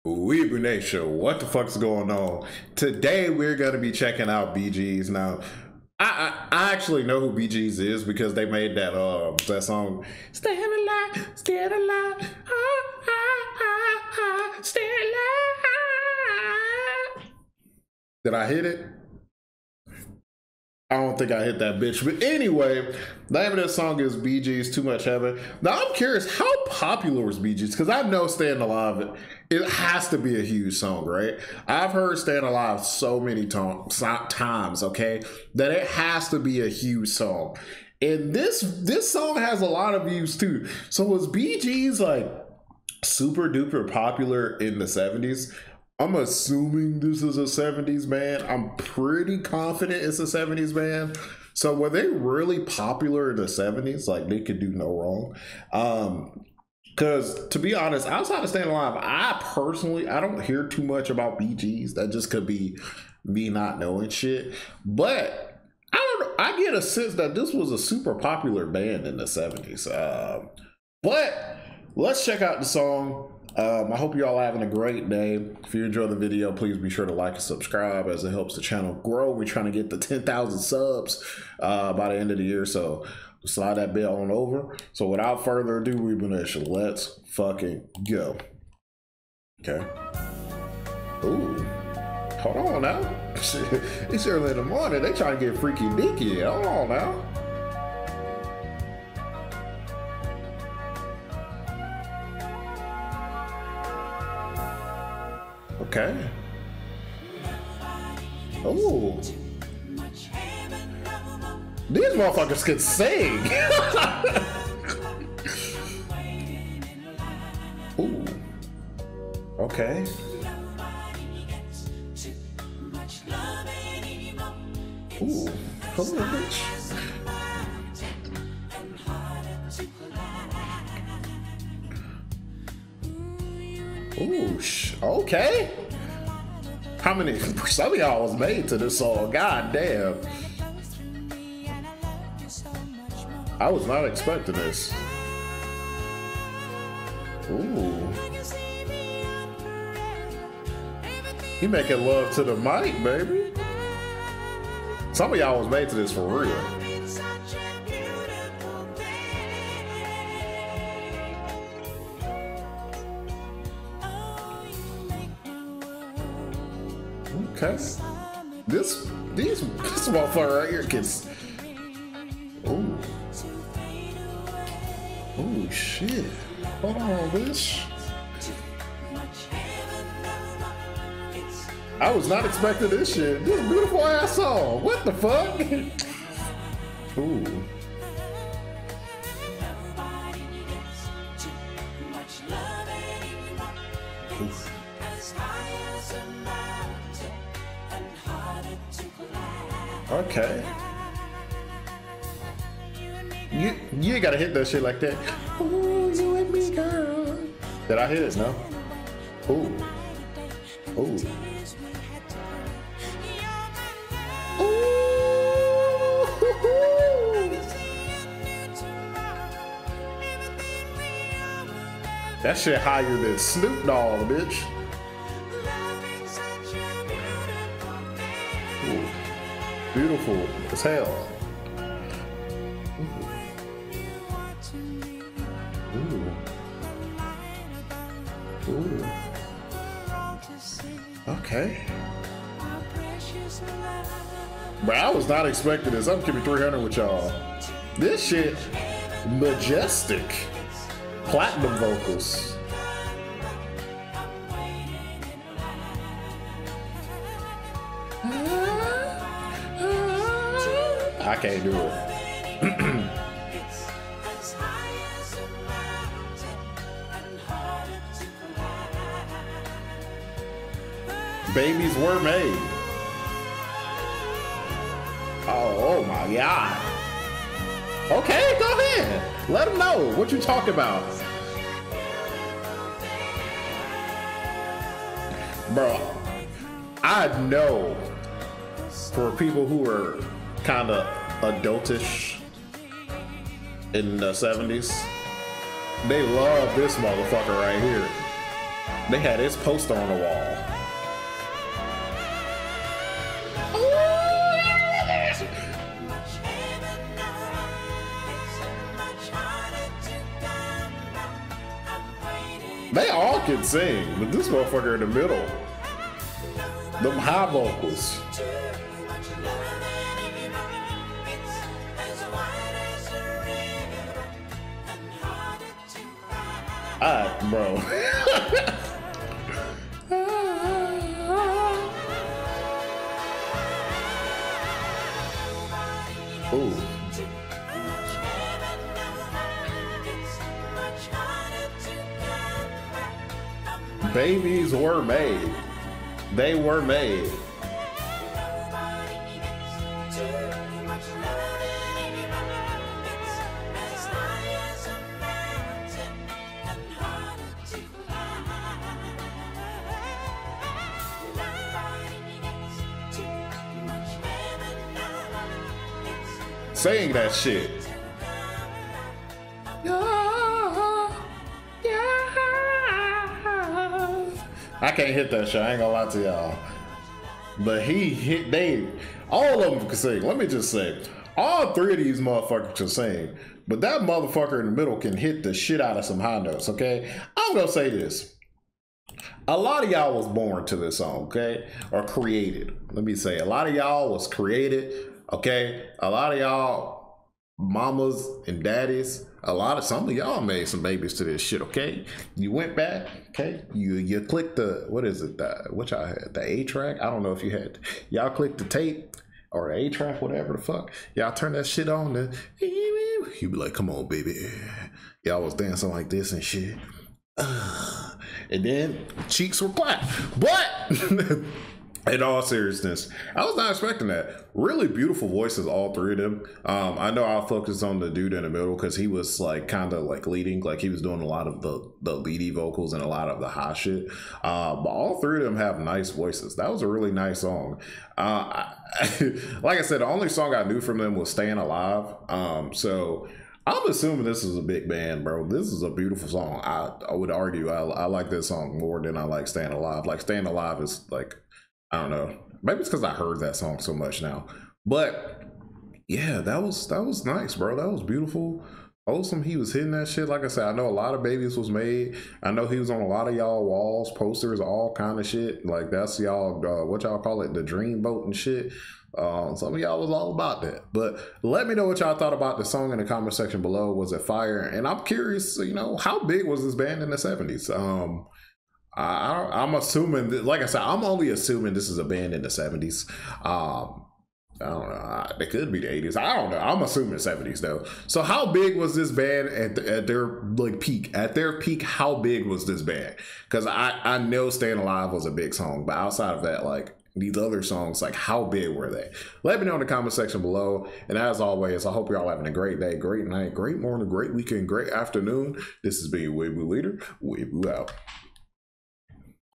Weebu Nation, what the fuck's going on? Today we're gonna be checking out Bee Gees. Now, I actually know who Bee Gees is because they made that song "Stay Alive, Stay Alive, Stay Alive." Did I hit it? I don't think I hit that bitch. But anyway, the name of this song is Bee Gees Too Much Heaven. Now I'm curious, how popular was Bee Gees? Because I know Staying Alive, it has to be a huge song, right? I've heard Staying Alive so many times, okay, that it has to be a huge song. And this song has a lot of views too. So was Bee Gees like super duper popular in the 70s? I'm assuming this is a 70s band. I'm pretty confident it's a 70s band. So were they really popular in the 70s? Like, they could do no wrong. Because to be honest, outside of Staying Alive, I don't hear too much about Bee Gees. That just could be me not knowing shit. But I don't know. I get a sense that this was a super popular band in the 70s. But let's check out the song. I hope you all are having a great day. If you enjoy the video, please be sure to like and subscribe as it helps the channel grow. We're trying to get to 10,000 subs by the end of the year, so slide that bell on over. So without further ado, Weebu Nation, let's fucking go. Okay. Ooh. Hold on now. It's early in the morning. They trying to get freaky dicky. Hold on now. Okay. Oh. These motherfuckers can sing. Ooh. Okay. Ooh. Hold on, bitch. Ooh, okay. How many? Some of y'all was made to this song. God damn. I was not expecting this. Ooh. He making love to the mic, baby. Some of y'all was made to this for real. Okay. This motherfucker right here gets. Ooh. Oh shit. Hold on, bitch. I was not expecting this shit. This beautiful ass song. What the fuck? Ooh. Oof. Okay. You ain't gotta hit that shit like that. Ooh, you and me, girl. Did I hit it? No. Ooh. Ooh. Ooh. That shit higher than Snoop Dogg, bitch. Ooh. Beautiful as hell. Ooh. Ooh. Okay. But I was not expecting this. I'm keeping 300 with y'all. This shit, majestic. Platinum vocals. I can't do it. Babies were made. Oh my God. Okay, go ahead. Let them know what you talking about. Bro, I know for people who are kind of adultish in the 70s, they love this motherfucker right here. They had his poster on the wall. They all can sing, but this motherfucker in the middle, them high vocals. Alright, bro. Ooh. Babies were made. They were made. Saying that shit. I can't hit that shit. I ain't gonna lie to y'all. But all of them can sing. Let me just say, all three of these motherfuckers can sing. But that motherfucker in the middle can hit the shit out of some high notes, okay? I'm gonna say this. A lot of y'all was born to this song, okay? Or created. Let me say, a lot of y'all was created, okay? A lot of y'all mamas and daddies, some of y'all made some babies to this shit, okay? You went back, okay? You clicked the, what is it? What y'all had? The A track? I don't know if you had. Y'all clicked the tape or the A track, whatever the fuck. Y'all turn that shit on, then you be like, come on, baby. Y'all was dancing like this and shit. And then cheeks were clapped. But in all seriousness, I was not expecting that. Really beautiful voices, all three of them. I know I'll focus on the dude in the middle because he was like kind of like leading, like he was doing a lot of the leady vocals and a lot of the high shit. But all three of them have nice voices. That was a really nice song. Like I said, the only song I knew from them was Staying Alive. So I'm assuming this is a big band, bro. This is a beautiful song. I would argue I like this song more than I like Staying Alive. Like Staying Alive is like, I don't know. Maybe it's because I heard that song so much now. But yeah, that was nice, bro. That was beautiful. Wholesome, he was hitting that shit. Like I said, I know a lot of babies was made. I know he was on a lot of y'all walls, posters, all kind of shit. Like that's y'all, what y'all call it, the dream boat and shit. Some of y'all was all about that. But let me know what y'all thought about the song in the comment section below. Was it fire? And I'm curious, you know, how big was this band in the 70s? I'm assuming that, like I said, I'm only assuming this is a band in the 70s. I don't know. It could be the 80s. I don't know. I'm assuming 70s though. So how big was this band at their like peak? At their peak, how big was this band? Because I know Staying Alive was a big song, but outside of that, like these other songs, like how big were they? Let me know in the comment section below. And as always, I hope you're all having a great day, great night, great morning, great weekend, great afternoon. This has been Weibo Leader. Weibo out.